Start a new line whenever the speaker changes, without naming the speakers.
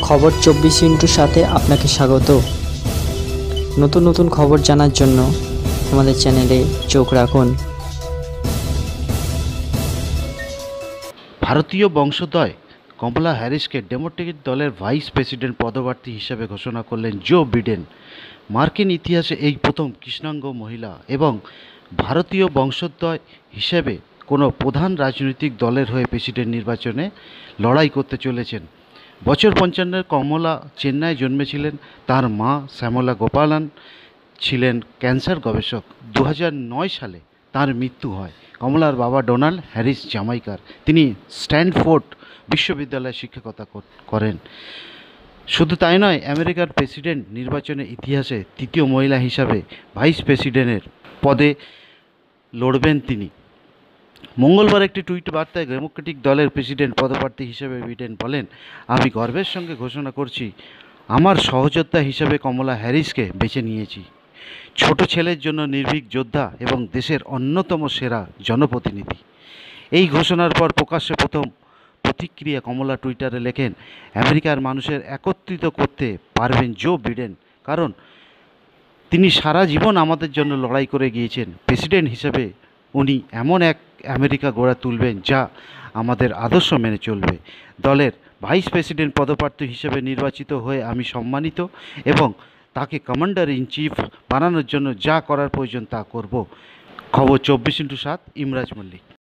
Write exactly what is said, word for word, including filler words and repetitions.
খবর চব্বিশ ইন্টুর সাথে আপনাকে স্বাগত। নতুন নতুন খবর জানার জন্য আমাদের চ্যানেলে চোখ রাখুন।
ভারতীয় বংশোদ্ভূত কমলা হ্যারিসকে ডেমোক্রেটিক দলের ভাইস প্রেসিডেন্ট পদপ্রার্থী হিসেবে ঘোষণা করলেন জো বিডেন। মার্কিন ইতিহাসে এই প্রথম কৃষ্ণাঙ্গ মহিলা এবং ভারতীয় বংশোদ্ভূত হিসেবে কোনো প্রধান রাজনৈতিক দলের হয়ে প্রেসিডেন্ট নির্বাচনে লড়াই করতে চলেছেন। বছর পঞ্চান্নের কমলা চেন্নাইয়ে জন্মেছিলেন। তার মা শ্যামলা গোপালন ছিলেন ক্যান্সার গবেষক। দু হাজার নয় সালে তার মৃত্যু হয়। কমলার বাবা ডোনাল্ড হ্যারিস জামাইকার। তিনি স্ট্যানফোর্ড বিশ্ববিদ্যালয়ে শিক্ষকতা করেন। শুধু তাই নয়, আমেরিকার প্রেসিডেন্ট নির্বাচনের ইতিহাসে তৃতীয় মহিলা হিসাবে ভাইস প্রেসিডেন্টের পদে লড়বেন তিনি। মঙ্গলবার একটি টুইট বার্তায় ডেমোক্রেটিক দলের প্রেসিডেন্ট পদপ্রার্থী হিসেবে বিডেন বলেন, আমি গর্বের সঙ্গে ঘোষণা করছি আমার সহযোদ্ধা হিসেবে কমলা হ্যারিসকে বেছে নিয়েছি। ছোট ছেলের জন্য নির্ভীক যোদ্ধা এবং দেশের অন্যতম সেরা জনপ্রতিনিধি। এই ঘোষণার পর প্রকাশ্যে প্রথম প্রতিক্রিয়া কমলা টুইটারে লেখেন, আমেরিকার মানুষের একত্রিত করতে পারবেন জো বিডেন, কারণ তিনি সারা জীবন আমাদের জন্য লড়াই করে গিয়েছেন। প্রেসিডেন্ট হিসেবে উনি এমন এক আমেরিকা গড়ে তুলবেন যা আমাদের আদর্শ মেনে চলবে। দলের ভাইস প্রেসিডেন্ট পদপ্রার্থী হিসেবে নির্বাচিত হয়ে আমি সম্মানিত এবং তাকে কমান্ডার ইন চিফ বানানোর জন্য যা করার প্রয়োজন তা করব। খবর চব্বিশ ইন্টু সাত, ইমরাজ মল্লিক।